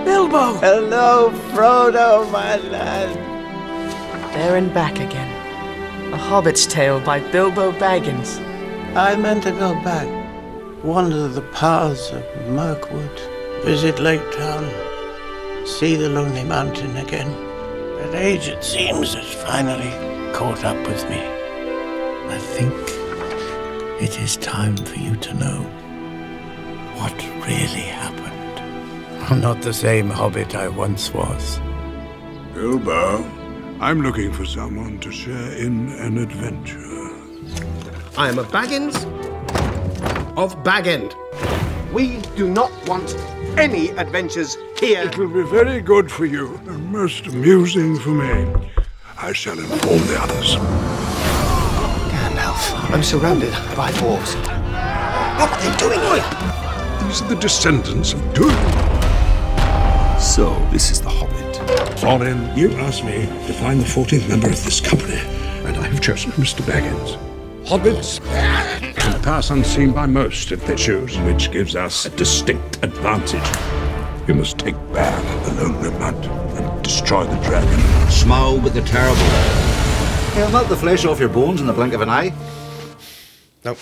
Bilbo! Hello, Frodo, my lad. There and back again. A Hobbit's Tale by Bilbo Baggins. I meant to go back, wander the paths of Mirkwood, visit Lake Town, see the Lonely Mountain again. But age, it seems, has finally caught up with me. I think it is time for you to know what really happened. I'm not the same Hobbit I once was. Bilbo, I'm looking for someone to share in an adventure. I am a Baggins of Bag End. We do not want any adventures here. It will be very good for you and most amusing for me. I shall inform the others. Gandalf, I'm surrounded by dwarves. What are they doing here? These are the descendants of Durin. So, this is the Hobbit. Thorin, you asked me to find the 14th member of this company, and I have chosen Mr. Baggins. Hobbits can pass unseen by most if they choose, which gives us a distinct advantage. You must take back the Lonely Mountain and destroy the dragon. Smaug with the Terrible. He'll knock the flesh off your bones in the blink of an eye. Nope.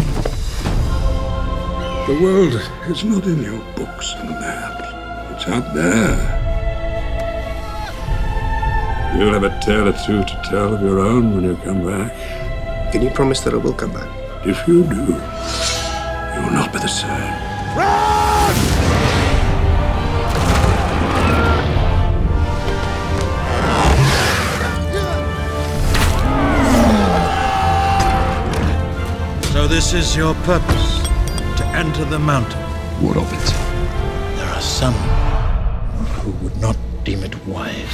The world is not in your books and maps. It's out there. You'll have a tale or two to tell of your own when you come back. Can you promise that I will come back? If you do, you will not be the same. So this is your purpose, to enter the mountain. What of it? There are some who would not deem it wise.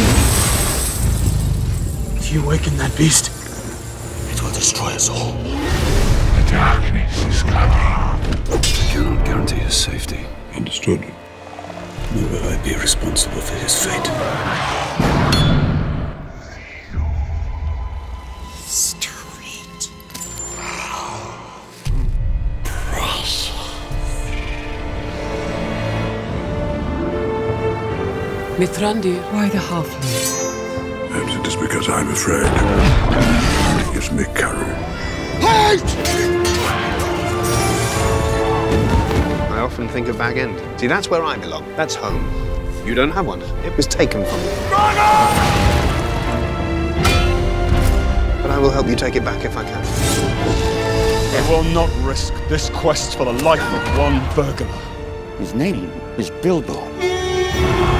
If you awaken that beast, It will destroy us all. The darkness is coming. I cannot guarantee his safety. Understood. Nor will I be responsible for his fate. Street. Mithrandir, why the halfling? Perhaps it is because I'm afraid. It gives me courage. I often think of Bag End. See, that's where I belong. That's home. You don't have one. It was taken from you. But I will help you take it back if I can. I will not risk this quest for the life of one burglar. His name is Bilbo.